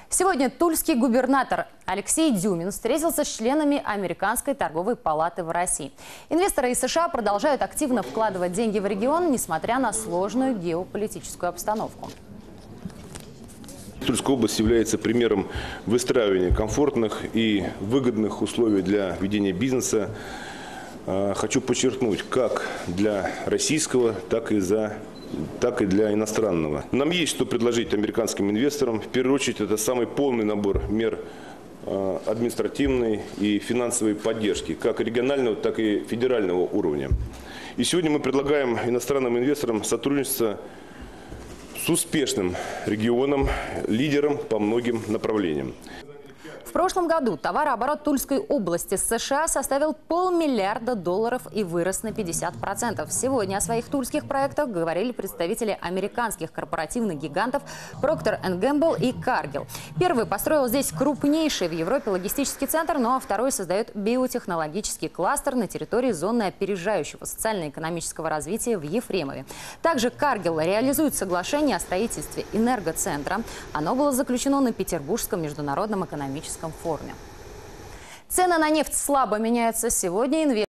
Сегодня тульский губернатор Алексей Дюмин встретился с членами Американской торговой палаты в России. Инвесторы из США продолжают активно вкладывать деньги в регион, несмотря на сложную геополитическую обстановку. Тульская область является примером выстраивания комфортных и выгодных условий для ведения бизнеса. Хочу подчеркнуть, как для российского, так и для иностранного. Нам есть что предложить американским инвесторам. В первую очередь, это самый полный набор мер административной и финансовой поддержки, как регионального, так и федерального уровня. И сегодня мы предлагаем иностранным инвесторам сотрудничество с успешным регионом, лидером по многим направлениям. В прошлом году товарооборот Тульской области с США составил $500 миллиарда и вырос на 50%. Сегодня о своих тульских проектах говорили представители американских корпоративных гигантов Procter & Gamble и Cargill. Первый построил здесь крупнейший в Европе логистический центр, ну а второй создает биотехнологический кластер на территории зоны опережающего социально-экономического развития в Ефремове. Также Cargill реализует соглашение о строительстве энергоцентра. Оно было заключено на Петербургском международном экономическом форуме. Цены на нефть слабо меняются сегодня.